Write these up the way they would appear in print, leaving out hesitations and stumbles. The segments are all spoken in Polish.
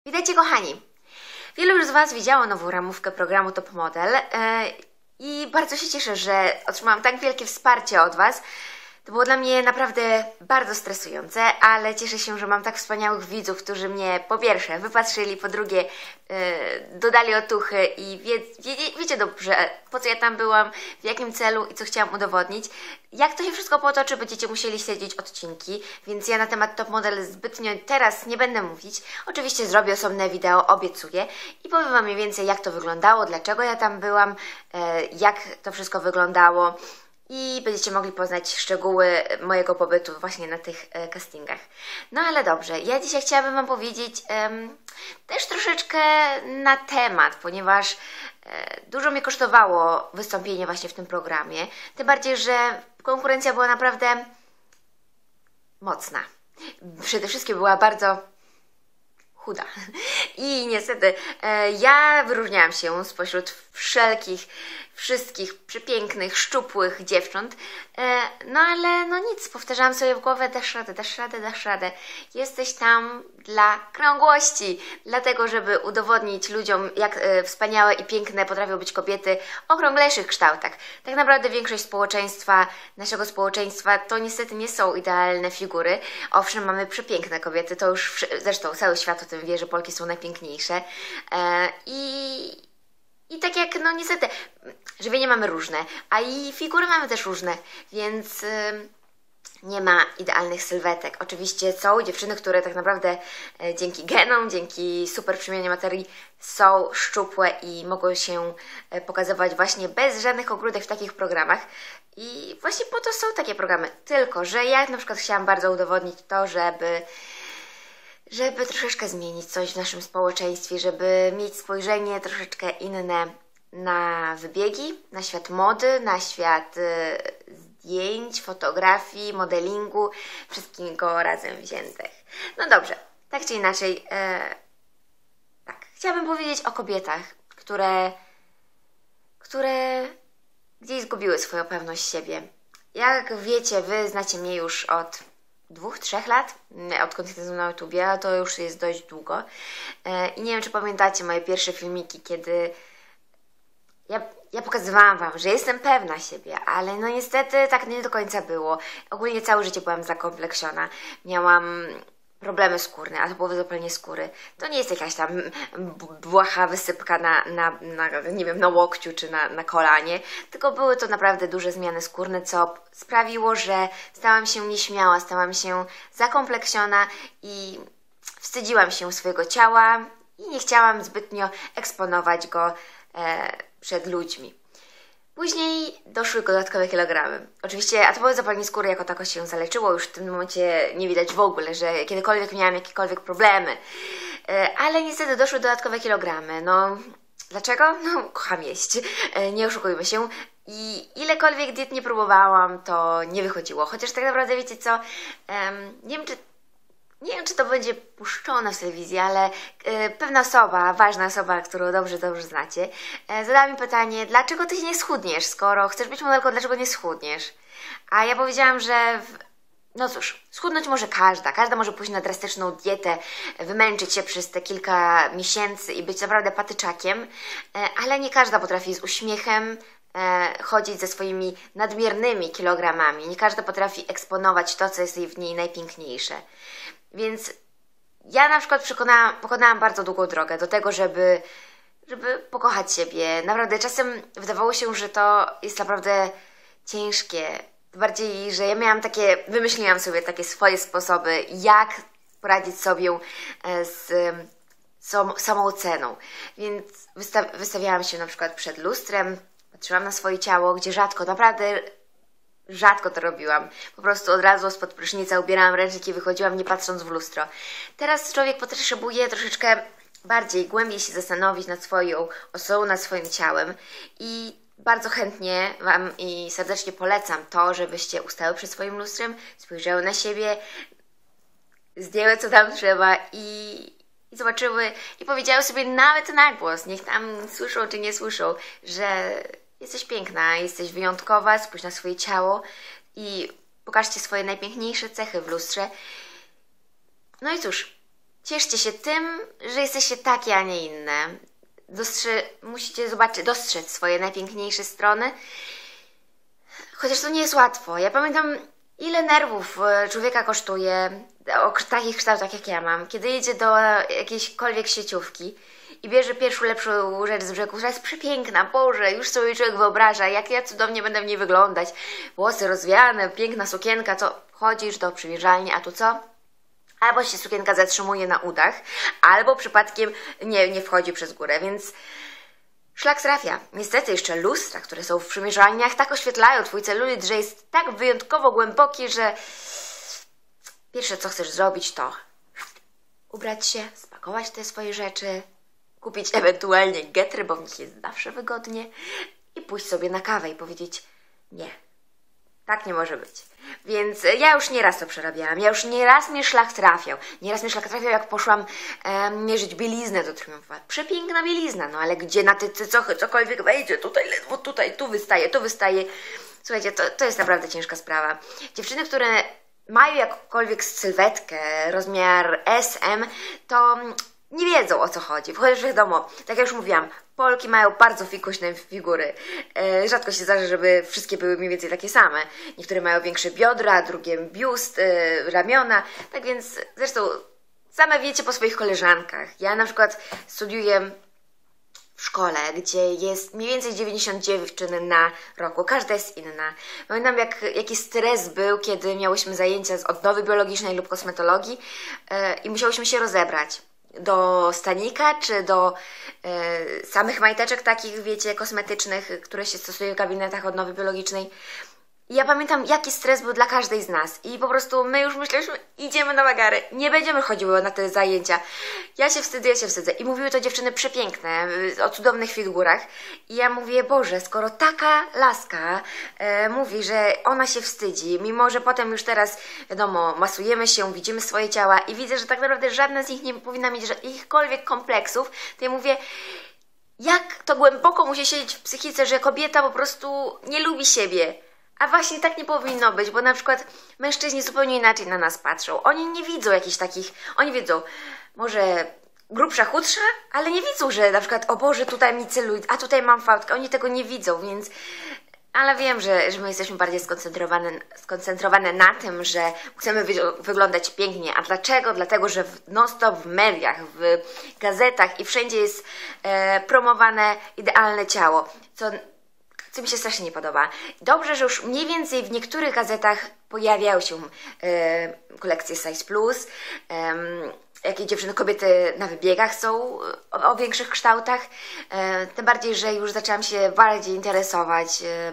Witajcie kochani! Wielu już z Was widziało nową ramówkę programu Top Model i bardzo się cieszę, że otrzymałam tak wielkie wsparcie od Was. To było dla mnie naprawdę bardzo stresujące, ale cieszę się, że mam tak wspaniałych widzów, którzy mnie po pierwsze wypatrzyli, po drugie dodali otuchy i wiecie dobrze, po co ja tam byłam, w jakim celu i co chciałam udowodnić. Jak to się wszystko potoczy, będziecie musieli śledzić odcinki, więc ja na temat Top Model zbytnio teraz nie będę mówić. Oczywiście zrobię osobne wideo, obiecuję i powiem Wam mniej więcej, jak to wyglądało, dlaczego ja tam byłam, jak to wszystko wyglądało. I będziecie mogli poznać szczegóły mojego pobytu właśnie na tych castingach. No ale dobrze, ja dzisiaj chciałabym Wam powiedzieć też troszeczkę na temat, ponieważ dużo mnie kosztowało wystąpienie właśnie w tym programie. Tym bardziej, że konkurencja była naprawdę mocna. Przede wszystkim była bardzo chuda. I niestety ja wyróżniałam się spośród wszystkich przepięknych, szczupłych dziewcząt. No ale no nic, powtarzałam sobie w głowę, dasz radę, dasz radę, dasz radę. Jesteś tam dla krągłości, dlatego żeby udowodnić ludziom, jak wspaniałe i piękne potrafią być kobiety o okrąglejszych kształtach. Tak naprawdę większość naszego społeczeństwa to niestety nie są idealne figury. Owszem, mamy przepiękne kobiety, to już zresztą cały świat o tym wie, że Polki są najpiękniejsze. I tak jak, no niestety, żywienie mamy różne, a i figury mamy też różne, więc nie ma idealnych sylwetek. Oczywiście są dziewczyny, które tak naprawdę dzięki genom, dzięki super przemianie materii są szczupłe i mogą się pokazywać właśnie bez żadnych ogródek w takich programach. I właśnie po to są takie programy. Tylko że ja na przykład chciałam bardzo udowodnić to, żeby troszeczkę zmienić coś w naszym społeczeństwie, żeby mieć spojrzenie troszeczkę inne na wybiegi, na świat mody, na świat zdjęć, fotografii, modelingu, wszystkiego razem wziętych. No dobrze, tak czy inaczej, tak, chciałabym powiedzieć o kobietach, które gdzieś zgubiły swoją pewność siebie. Jak wiecie, Wy znacie mnie już od 2-3 lat, odkąd jestem na YouTubie, a to już jest dość długo. I nie wiem, czy pamiętacie moje pierwsze filmiki, kiedy ja pokazywałam Wam, że jestem pewna siebie, ale no niestety tak nie do końca było. Ogólnie całe życie byłam zakompleksiona. Miałam problemy skórne, a to było wyzupełnienie skóry. To nie jest jakaś tam błaha wysypka nie wiem, na łokciu czy na kolanie, tylko były to naprawdę duże zmiany skórne, co sprawiło, że stałam się nieśmiała, stałam się zakompleksiona i wstydziłam się swojego ciała i nie chciałam zbytnio eksponować go przed ludźmi. Później doszły dodatkowe kilogramy. Oczywiście atomowe zapalenie skóry jako tako się zaleczyło, już w tym momencie nie widać w ogóle, że kiedykolwiek miałam jakiekolwiek problemy. Ale niestety doszły dodatkowe kilogramy. No, dlaczego? No, kocham jeść. Nie oszukujmy się. I ilekolwiek diet nie próbowałam, to nie wychodziło. Chociaż tak naprawdę wiecie co, nie wiem, czy to będzie puszczone w telewizji, ale pewna osoba, ważna osoba, którą dobrze znacie, zadała mi pytanie, dlaczego Ty się nie schudniesz, skoro chcesz być modelką, dlaczego nie schudniesz? A ja powiedziałam, że no cóż, schudnąć może każda może pójść na drastyczną dietę, wymęczyć się przez te kilka miesięcy i być naprawdę patyczakiem, ale nie każda potrafi z uśmiechem chodzić ze swoimi nadmiernymi kilogramami, nie każda potrafi eksponować to, co jest w niej najpiękniejsze. Więc ja na przykład pokonałam bardzo długą drogę do tego, żeby pokochać siebie. Naprawdę czasem wydawało się, że to jest naprawdę ciężkie. Bardziej, że ja wymyśliłam sobie takie swoje sposoby, jak poradzić sobie z samą ceną. Więc wystawiałam się na przykład przed lustrem, patrzyłam na swoje ciało, gdzie naprawdę rzadko to robiłam. Po prostu od razu spod prysznica ubierałam ręczniki i wychodziłam, nie patrząc w lustro. Teraz człowiek potrzebuje troszeczkę głębiej się zastanowić nad swoją osobą, nad swoim ciałem i bardzo chętnie Wam i serdecznie polecam to, żebyście ustały przed swoim lustrem, spojrzały na siebie, zdjęły co tam trzeba i zobaczyły i powiedziały sobie nawet na głos, niech tam słyszą czy nie słyszą, że jesteś piękna, jesteś wyjątkowa, spójrz na swoje ciało i pokażcie swoje najpiękniejsze cechy w lustrze. No i cóż, cieszcie się tym, że jesteście takie, a nie inne. Musicie dostrzec swoje najpiękniejsze strony. Chociaż to nie jest łatwo. Ja pamiętam, ile nerwów człowieka kosztuje o takich kształtach, jak ja mam, kiedy idzie do jakiejśkolwiek sieciówki i bierze pierwszą lepszą rzecz z brzegu, która jest przepiękna. Boże, już sobie człowiek wyobraża, jak ja cudownie będę w niej wyglądać. Włosy rozwiane, piękna sukienka, to chodzisz do przymierzalni, a tu co? Albo się sukienka zatrzymuje na udach, albo przypadkiem nie wchodzi przez górę, więc szlak trafia. Niestety jeszcze lustra, które są w przymierzalniach, tak oświetlają twój celulit, że jest tak wyjątkowo głęboki, że pierwsze co chcesz zrobić to ubrać się, spakować te swoje rzeczy, kupić ewentualnie getry, bo w nich jest zawsze wygodnie i pójść sobie na kawę i powiedzieć nie. Tak nie może być. Więc ja już nieraz to przerabiałam. Ja już nieraz mnie szlak trafiał. Nieraz mnie szlak trafiał, jak poszłam mierzyć bieliznę do Triumfa. Przepiękna bielizna, no ale gdzie na ty cokolwiek wejdzie, tutaj ledwo, tutaj, tu wystaje. Słuchajcie, to jest naprawdę ciężka sprawa. Dziewczyny, które mają jakąkolwiek sylwetkę, rozmiar SM, to nie wiedzą, o co chodzi. Chociaż wiadomo, tak jak już mówiłam, Polki mają bardzo fikuśne figury. Rzadko się zdarza, żeby wszystkie były mniej więcej takie same. Niektóre mają większe biodra, drugie biust, ramiona. Tak więc zresztą same wiecie po swoich koleżankach. Ja na przykład studiuję w szkole, gdzie jest mniej więcej 90 dziewczyn na roku. Każda jest inna. Pamiętam, jaki stres był, kiedy miałyśmy zajęcia z odnowy biologicznej lub kosmetologii i musiałyśmy się rozebrać do stanika, czy do samych majteczek takich, wiecie, kosmetycznych, które się stosuje w gabinetach odnowy biologicznej. I ja pamiętam, jaki stres był dla każdej z nas. I po prostu my już myśleliśmy, idziemy na wagary, nie będziemy chodziły na te zajęcia. Ja się wstydzę. I mówiły to dziewczyny przepiękne, o cudownych figurach. I ja mówię, Boże, skoro taka laska mówi, że ona się wstydzi, mimo że potem już teraz, wiadomo, masujemy się, widzimy swoje ciała i widzę, że tak naprawdę żadna z nich nie powinna mieć jakichkolwiek kompleksów, to ja mówię, jak to głęboko musi siedzieć w psychice, że kobieta po prostu nie lubi siebie. A właśnie tak nie powinno być, bo na przykład mężczyźni zupełnie inaczej na nas patrzą. Oni nie widzą jakichś takich, oni widzą może grubsza, chudsza, ale nie widzą, że na przykład, o Boże, tutaj mi celulit, a tutaj mam fałdkę. Oni tego nie widzą, więc... Ale wiem, że my jesteśmy bardziej skoncentrowane na tym, że chcemy wyglądać pięknie. A dlaczego? Dlatego, że non-stop w mediach, w gazetach i wszędzie jest promowane idealne ciało, co mi się strasznie nie podoba. Dobrze, że już mniej więcej w niektórych gazetach pojawiają się kolekcje Size Plus, jakie dziewczyny, kobiety na wybiegach są o większych kształtach. Tym bardziej, że już zaczęłam się bardziej interesować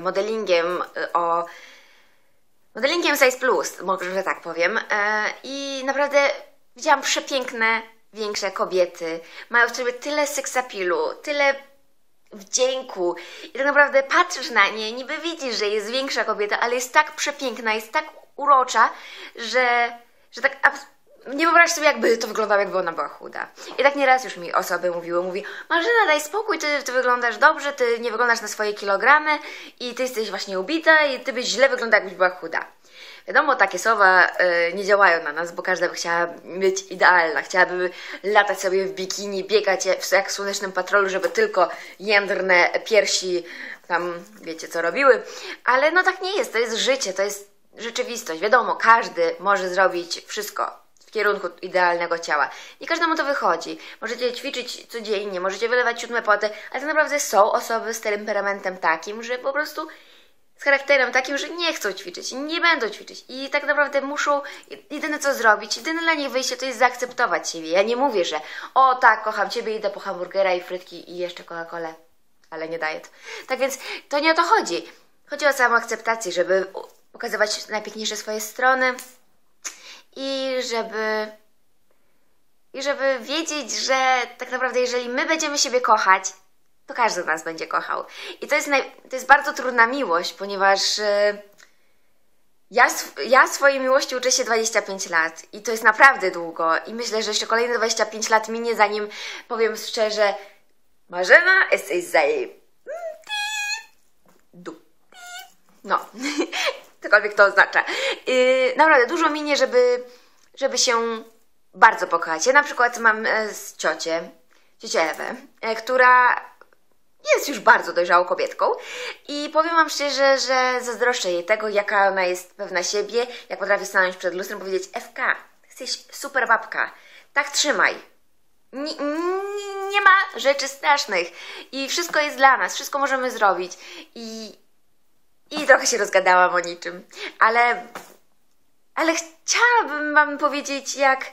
modelingiem Size Plus, może że tak powiem. I naprawdę widziałam przepiękne, większe kobiety. Mają w sobie tyle seksapilu, tyle wdzięku i tak naprawdę patrzysz na nie, niby widzisz, że jest większa kobieta, ale jest tak przepiękna, jest tak urocza, że tak nie wyobraź sobie, jakby to wyglądało, jakby ona była chuda. I tak nieraz już mi osoby mówiły, Marzena, daj spokój, ty wyglądasz dobrze, ty nie wyglądasz na swoje kilogramy i ty jesteś właśnie ubita i ty byś źle wyglądała, jakbyś była chuda. Wiadomo, takie słowa nie działają na nas, bo każda by chciała być idealna, chciałaby latać sobie w bikini, biegać jak w Słonecznym Patrolu, żeby tylko jędrne piersi tam, wiecie co robiły, ale no tak nie jest, to jest życie, to jest rzeczywistość. Wiadomo, każdy może zrobić wszystko w kierunku idealnego ciała. Nie każdemu to wychodzi. Możecie ćwiczyć codziennie, możecie wylewać 7 poty, ale tak naprawdę są osoby z temperamentem takim, że po prostu z charakterem takim, że nie chcą ćwiczyć, nie będą ćwiczyć i tak naprawdę muszą, jedyne co zrobić, jedyne dla nich wyjście to jest zaakceptować siebie. Ja nie mówię, że o tak, kocham Ciebie, idę po hamburgera i frytki i jeszcze Coca-Colę, ale nie diet. Tak więc to nie o to chodzi. Chodzi o samą akceptację, żeby pokazywać najpiękniejsze swoje strony i żeby wiedzieć, że tak naprawdę jeżeli my będziemy siebie kochać, to każdy z nas będzie kochał. I to jest bardzo trudna miłość, ponieważ ja swojej miłości uczę się 25 lat i to jest naprawdę długo i myślę, że jeszcze kolejne 25 lat minie, zanim powiem szczerze, Marzena, jesteś no, cokolwiek to oznacza. Naprawdę dużo minie, żeby się bardzo pokochać. Ja na przykład mam ciocię Ewę, która jest już bardzo dojrzałą kobietką i powiem Wam szczerze, że zazdroszczę jej tego, jaka ona jest pewna siebie, jak potrafi stanąć przed lustrem i powiedzieć: Ewka, jesteś super babka, tak trzymaj. Nie ma rzeczy strasznych i wszystko jest dla nas, wszystko możemy zrobić i trochę się rozgadałam o niczym, ale chciałabym Wam powiedzieć,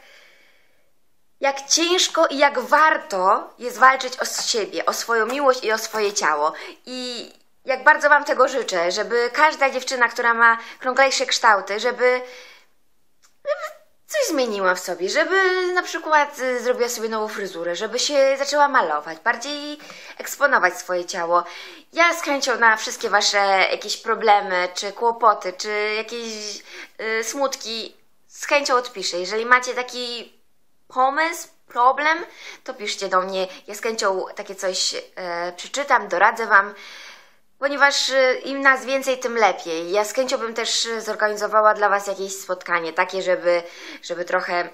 jak ciężko i jak warto jest walczyć o siebie, o swoją miłość i o swoje ciało. I jak bardzo Wam tego życzę, żeby każda dziewczyna, która ma krąglejsze kształty, żeby coś zmieniła w sobie, żeby na przykład zrobiła sobie nową fryzurę, żeby się zaczęła malować, bardziej eksponować swoje ciało. Ja z chęcią na wszystkie Wasze jakieś problemy, czy kłopoty, czy jakieś smutki z chęcią odpiszę. Jeżeli macie taki pomysł, problem, to piszcie do mnie. Ja z chęcią takie coś przeczytam, doradzę Wam, ponieważ im nas więcej, tym lepiej. Ja z chęcią bym też zorganizowała dla Was jakieś spotkanie, takie, żeby trochę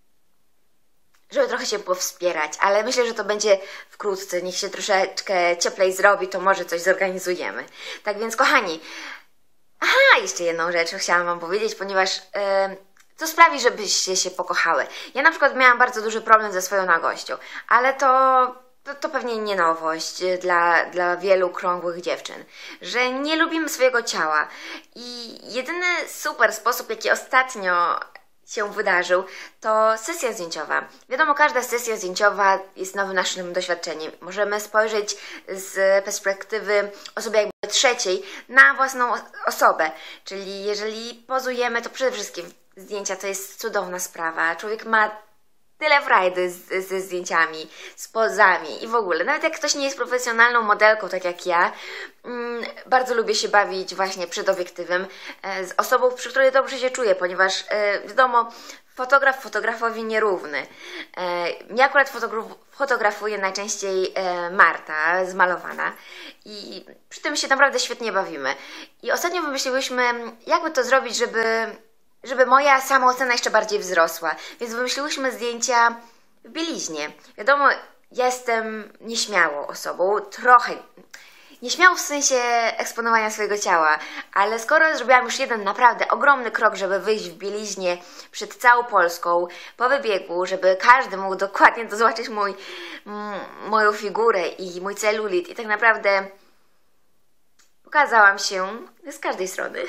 się powspierać, ale myślę, że to będzie wkrótce. Niech się troszeczkę cieplej zrobi, to może coś zorganizujemy. Tak więc, kochani, jeszcze jedną rzecz chciałam Wam powiedzieć, ponieważ co sprawi, żebyście się pokochały. Ja na przykład miałam bardzo duży problem ze swoją nagością, ale to pewnie nie nowość dla wielu krągłych dziewczyn, że nie lubimy swojego ciała i jedyny super sposób, jaki ostatnio się wydarzył, to sesja zdjęciowa. Wiadomo, każda sesja zdjęciowa jest nowym naszym doświadczeniem. Możemy spojrzeć z perspektywy osoby jakby trzeciej na własną osobę, czyli jeżeli pozujemy, to przede wszystkim zdjęcia to jest cudowna sprawa. Człowiek ma tyle frajdy ze zdjęciami, z pozami i w ogóle. Nawet jak ktoś nie jest profesjonalną modelką, tak jak ja, bardzo lubię się bawić właśnie przed obiektywem z osobą, przy której dobrze się czuję, ponieważ wiadomo, fotograf fotografowi nierówny. Ja akurat fotografuję najczęściej Marta, zmalowana i przy tym się naprawdę świetnie bawimy. I ostatnio wymyśliłyśmy, jakby to zrobić, żeby moja samoocena jeszcze bardziej wzrosła. Więc wymyśliłyśmy zdjęcia w bieliźnie. Wiadomo, ja jestem nieśmiałą osobą, trochę nieśmiałą w sensie eksponowania swojego ciała, ale skoro zrobiłam już jeden naprawdę ogromny krok, żeby wyjść w bieliźnie przed całą Polską, po wybiegu, żeby każdy mógł dokładnie zobaczyć moją figurę i mój celulit i tak naprawdę pokazałam się z każdej strony,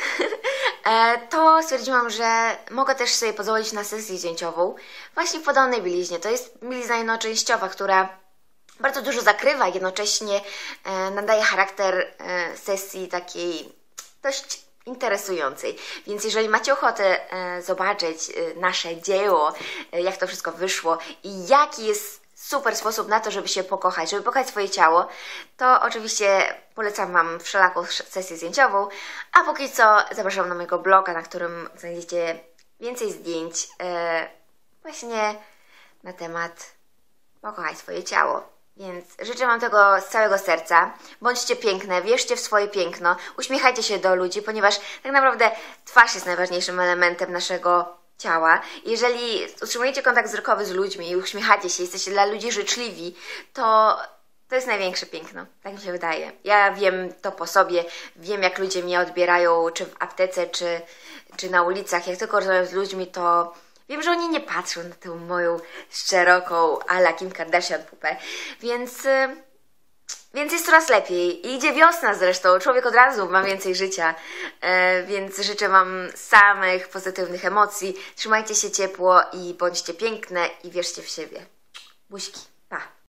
to stwierdziłam, że mogę też sobie pozwolić na sesję zdjęciową właśnie w podobnej bieliźnie. To jest bielizna jednoczęściowa, która bardzo dużo zakrywa, jednocześnie nadaje charakter sesji takiej dość interesującej. Więc jeżeli macie ochotę zobaczyć nasze dzieło, jak to wszystko wyszło i jaki jest super sposób na to, żeby się pokochać, żeby pokochać swoje ciało, to oczywiście polecam Wam wszelaką sesję zdjęciową, a póki co zapraszam na mojego bloga, na którym znajdziecie więcej zdjęć właśnie na temat pokochaj swoje ciało. Więc życzę Wam tego z całego serca. Bądźcie piękne, wierzcie w swoje piękno, uśmiechajcie się do ludzi, ponieważ tak naprawdę twarz jest najważniejszym elementem naszego ciała. Jeżeli utrzymujecie kontakt wzrokowy z ludźmi i uśmiechacie się, jesteście dla ludzi życzliwi, to jest największe piękno. Tak mi się wydaje. Ja wiem to po sobie, wiem jak ludzie mnie odbierają, czy w aptece, czy na ulicach. Jak tylko rozmawiam z ludźmi, to wiem, że oni nie patrzą na tę moją szeroką a la Kim Kardashian pupę, więc jest coraz lepiej. I idzie wiosna zresztą, człowiek od razu ma więcej życia, więc życzę Wam samych pozytywnych emocji. Trzymajcie się ciepło i bądźcie piękne i wierzcie w siebie. Buźki, pa!